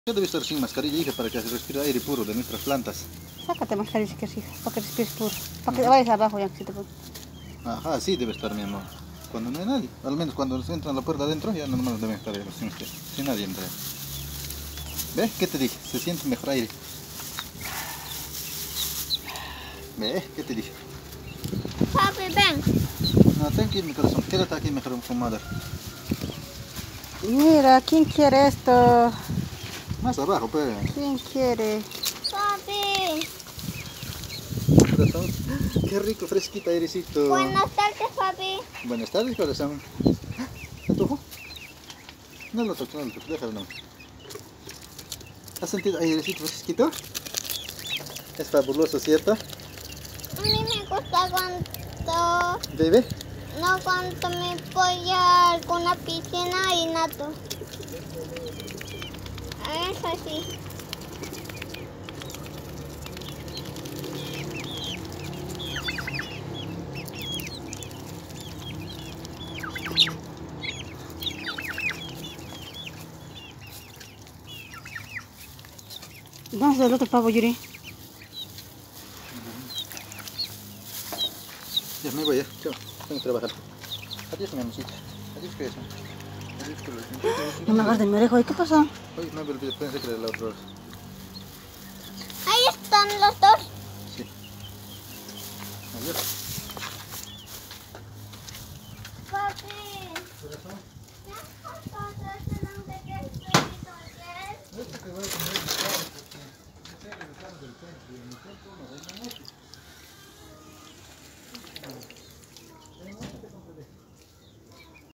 Yo debe estar sin mascarilla, hija, para que se respire aire puro de nuestras plantas. Sácate mascarilla, que hija, para que respires puro. Para que vayas abajo ya, que se te pone. Ajá, sí debe estar, mi amor. Cuando no hay nadie. Al menos cuando se entra en la puerta adentro, ya normal deben estar sin usted. Sin nadie entra. ¿Ves? ¿Qué te dije? Se siente mejor aire. ¿Ves? ¿Qué te dije? Papi, ven. No, tranquilo, mi corazón. Quédate aquí mejor con Mother. Mira, ¿quién quiere esto? Más abajo, pues. ¿Quién quiere? Papi. Corazón. Qué rico, fresquito airecito. Buenas tardes, papi. Buenas tardes, corazón. ¿Te antojo? No lo toques, no lo toques, déjalo no. ¿Has sentido airecito fresquito? Es fabuloso, ¿cierto? A mí me gusta cuando... ¿Bebé? No, cuando me voy a alguna piscina y nado. Es así. ¿Dónde está el otro pavo, Yuri? Ya me voy, ya. Chao. Tengo que trabajar. Adiós, mi amorcita. Adiós, corazón. Adiós, corazón. No me agarres mi oreja, ¿y qué pasó? Ay, no me olvidé, pensé que era la otra hora. Ahí están los dos. Sí. Adiós. Papi. Corazón. ¿Qué cosas serán de qué espíritu es? Esto que voy a comer es porque se el del centro y en el centro nos hay una